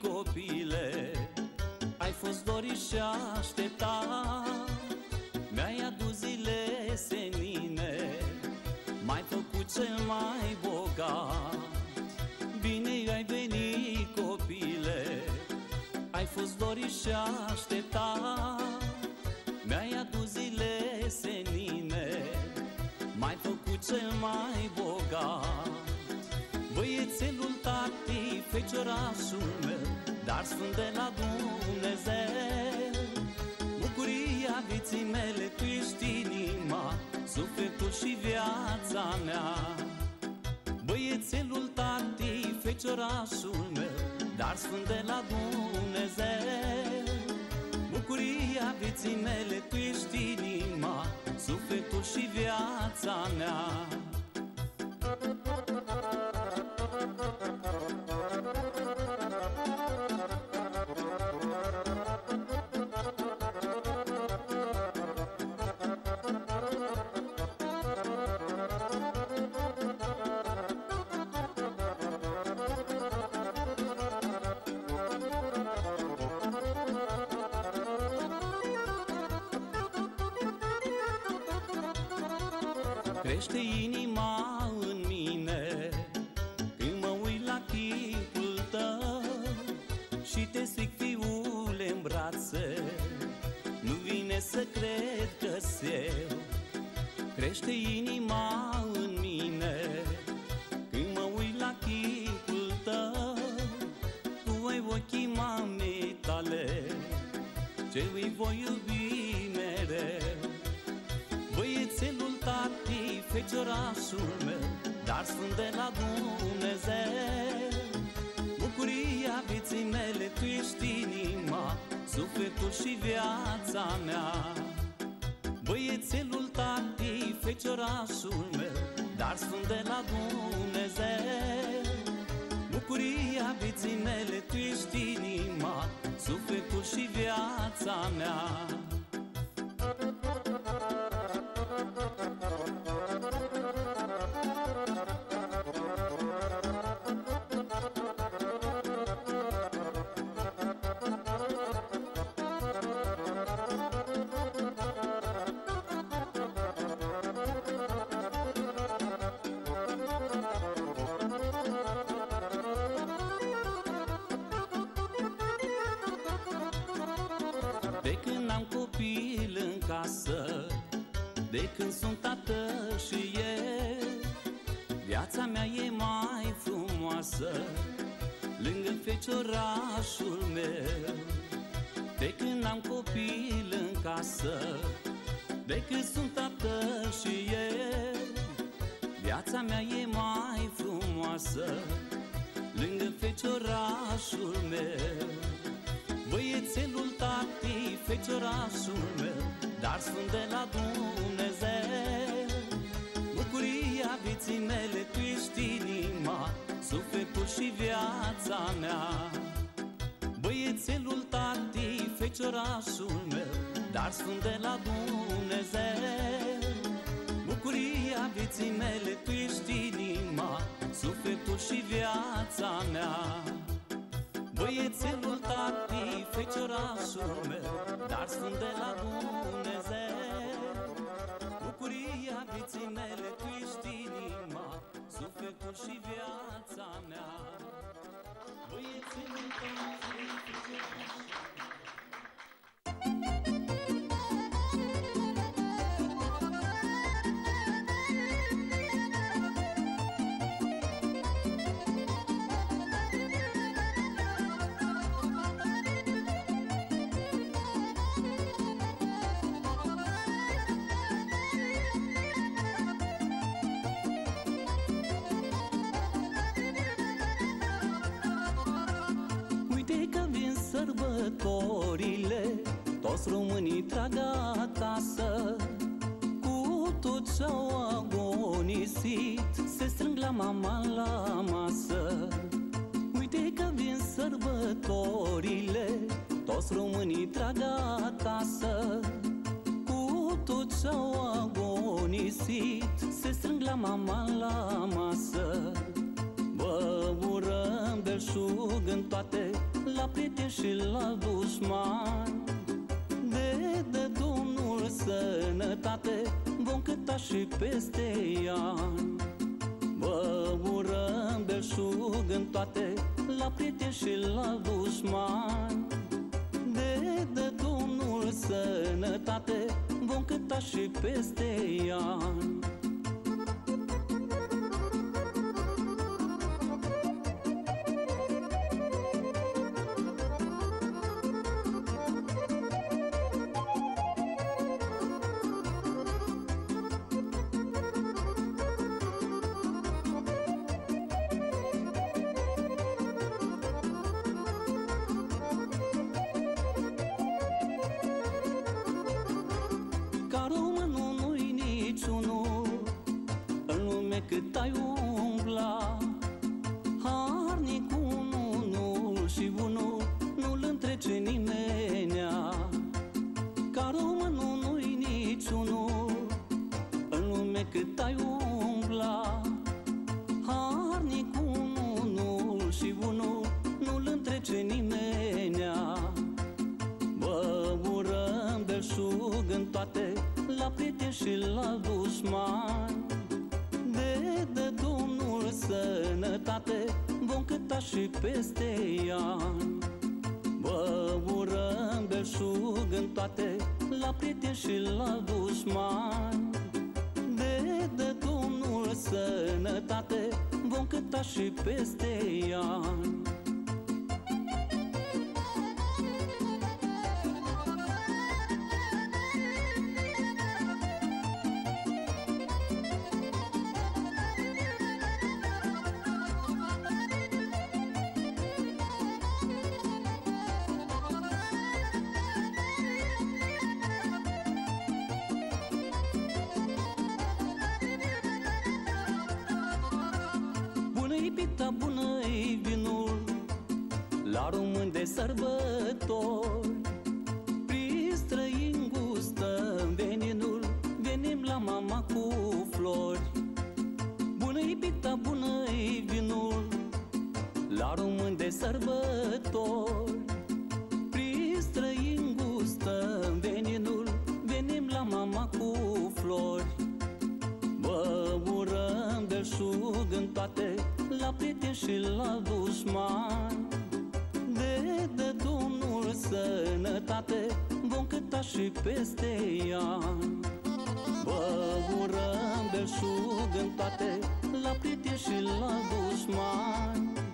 copile, ai fost dorit și așteptat. Mi-ai adus zile senine, m-ai făcut cel mai bogat. Bine ai venit copile, ai fost dorit și așteptat. Mi-ai adus zile senine, m-ai făcut cel mai bogat. Băiețelul tati, feciorașul meu, dar sfânt de la Dumnezeu. Bucuria vieții mele, tu ești inima, sufletul și viața mea. Băiețelul tati, feciorașul meu, dar sfânt de la Dumnezeu. Bucuria vieții mele, tu ești inima, sufletul și viața mea. Crește inima în mine când mă uit la chipul tău și te stric, fiule, în brațe. Nu vine să cred că-s eu. Crește inima în mine când mă uit la chipul tău. Tu ai ochii mamei tale, ce îi voi iubi mereu. Băiețelul tati, feciorașul meu, dar sfânt de la Dumnezeu. Bucuria vieții mele, tu ești inima, sufletul și viața mea. Băiețelul tati, feciorașul meu, dar sfânt de la Dumnezeu. Bucuria vieții mele, tu ești inima, sufletul și viața mea. De când am copil în casă, de când sunt tată și eu, viața mea e mai frumoasă lângă feciorașul meu. De când am copil în casă, de când sunt tată și eu, viața mea e mai frumoasă lângă feciorașul meu. Băiețelul tati, feciorașul meu, dar sfânt de la Dumnezeu. Bucuria vieții mele, tu ești inima, sufletul și viața mea. Băiețelul tati, feciorașul meu, dar sfânt de la Dumnezeu. Bucuria vieții mele, tu ești inima, sufletul și viața mea. Băiețelul tati, feciorașul meu, dar sfânt de la Dumnezeu. Bucuria vieții mele, tu ești inima, sufletul și viața mea. Băiețelul tati, feciorașul meu. Sărbătorile, toți românii trag acasă, cu tot ce-au agonisit, se strâng la mama la masă. Uite că vin sărbătorile, toți românii trag acasă, cu tot ce-au agonisit, se strâng la mama la masă. Băurăm belșug în toate la prieteni și la dușmani. De dă Domnul sănătate, vom cânta și peste ani. Vă urăm belșug în toate, la prieteni și la dușmani. De dă Domnul sănătate, vom cânta și peste ani. Ca românul nu-i niciunul în lume cât ai umbla. Harnic unul și unul nu-l întrece nimenea. Ca românul nu-i niciunul în lume cât ai umbla. Harnic unul și unul nu-l întrece nimenea. Vă urăm belșug în toate, la prieteni și la dușmani. De dă Domnul sănătate, vom cânta și peste ani. Vă urăm belșug în toate, la prieteni și la dușmani. De dă Domnul sănătate, vom cânta și peste ani. Bună-i pita, bună-i vinul, la români de sărbători. Prin străini gustăm veninul, venim la mama cu flori. Bună-i pita, bună-i vinul, la români de sărbători. Prin străini gustăm veninul, venim la mama cu flori. Vă urăm belșug în toate, la prieteni și la dușmani. De dă Domnul sănătate, vom cânta și peste ani. Vă urăm belșug în toate, la prieteni și la dușmani.